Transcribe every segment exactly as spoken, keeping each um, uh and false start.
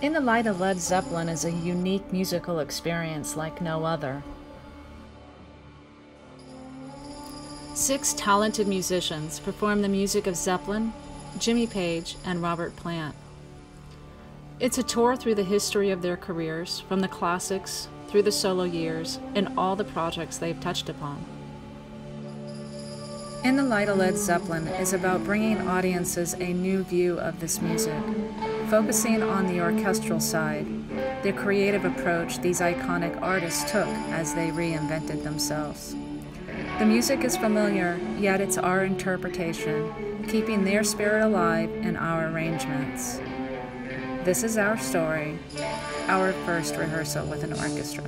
In the Light of Led Zeppelin is a unique musical experience like no other. Six talented musicians perform the music of Zeppelin, Jimmy Page, and Robert Plant. It's a tour through the history of their careers, from the classics through the solo years, and all the projects they've touched upon. In the Light of Led Zeppelin is about bringing audiences a new view of this music, focusing on the orchestral side, the creative approach these iconic artists took as they reinvented themselves. The music is familiar, yet it's our interpretation, keeping their spirit alive in our arrangements. This is our story, our first rehearsal with an orchestra.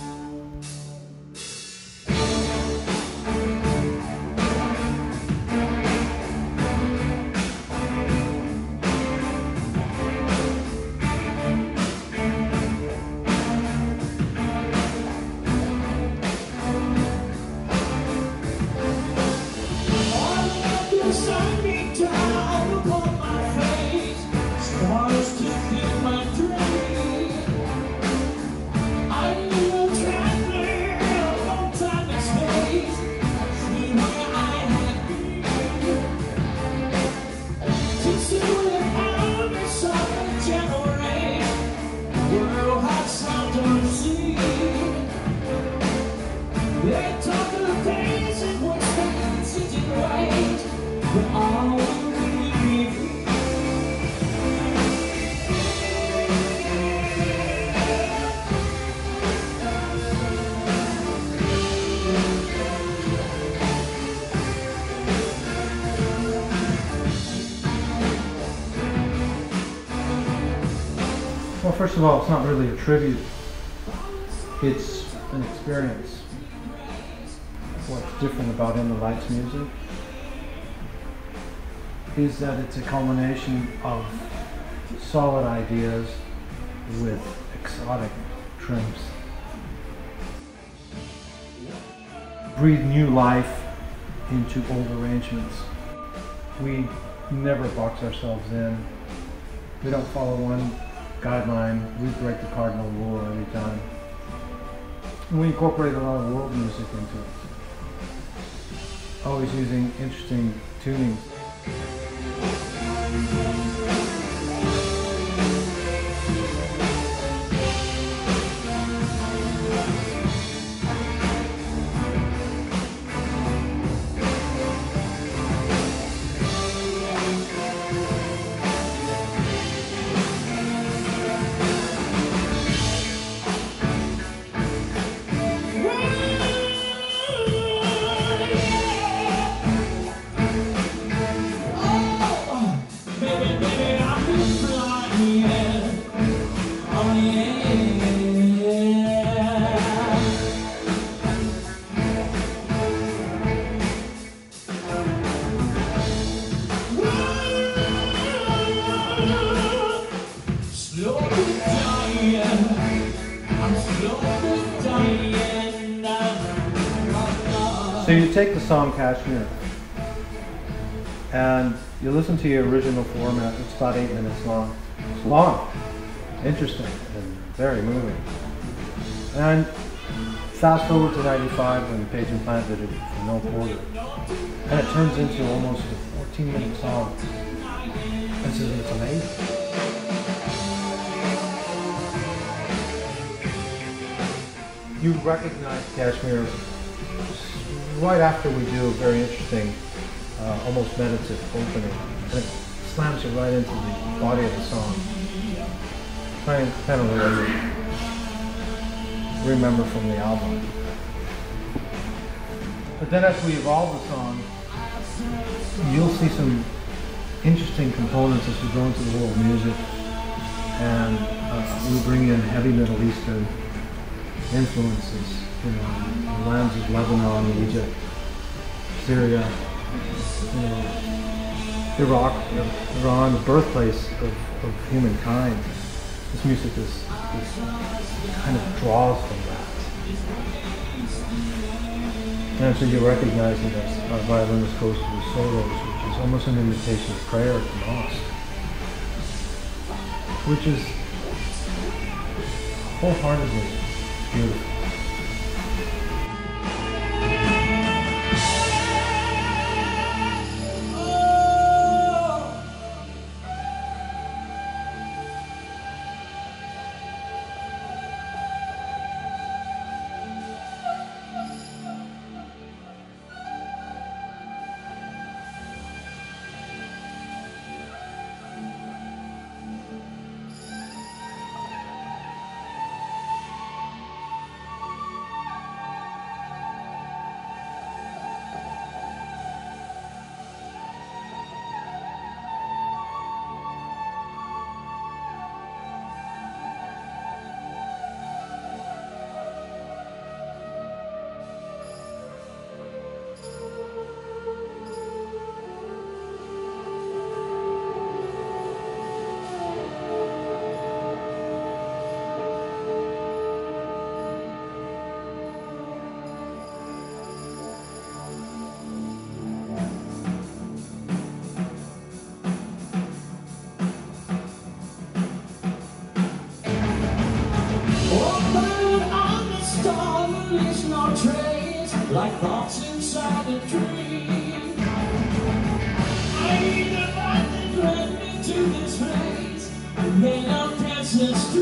Well, first of all, it's not really a tribute. It's an experience. What's different about In the Light's music is that it's a culmination of solid ideas with exotic trims. Breathe new life into old arrangements. We never box ourselves in. We don't follow one guideline. We break the cardinal rule every time. And we incorporate a lot of world music into it. Always using interesting tunings. So you take the song Kashmir and you listen to your original format. It's about eight minutes long. It's long, interesting, and very moving. And fast forward to ninety-five when Page and Plant did it for No Porter, and it turns into almost a fourteen minute song. This is it's amazing. You recognize Kashmir right after we do a very interesting, uh, almost meditative opening, and it slams you right into the body of the song. Kind of, kind of the way you remember from the album. But then as we evolve the song, you'll see some interesting components as we go into the world of music, and uh, we bring in heavy Middle Eastern influences, you know, the lands of Lebanon, Egypt, Syria, you know, Iraq, Iran, the birthplace of, of humankind. This music is, is kind of draws from that. And so you recognize it as our violinist goes through solos, which is almost an invitation of prayer to mosque, which is wholeheartedly beautiful. Like thoughts inside a dream, I need a light that led me to this place, and then I'll dance the street.